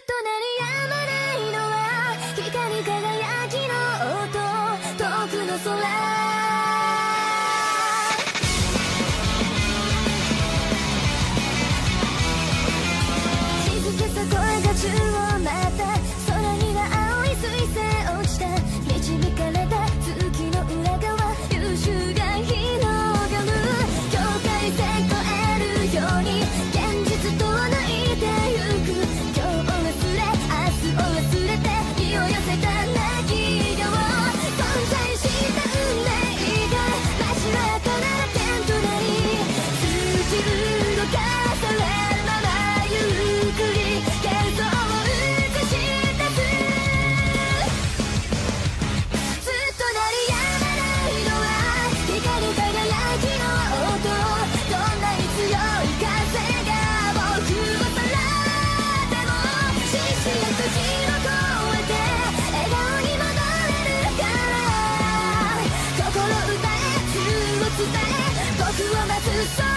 やまないのは光り輝きの音、遠くの空。静けさ声が宙を舞った、空には青い彗星落ちた、導かれた月の裏側、優秀が広がる。境界線越えるように現実と泣いてゆく。今日を忘れ明日を忘れて身を寄せた泣き顔、混在した運命が街中なら点となり、突き動かされるままゆっくり幻想を映し出す。ずっと鳴りやまないのは光り輝きの音、どんなに強い風が僕をさらっても、死へ時を越えて笑顔に戻れるから。心歌え、夢を伝え、僕を待つ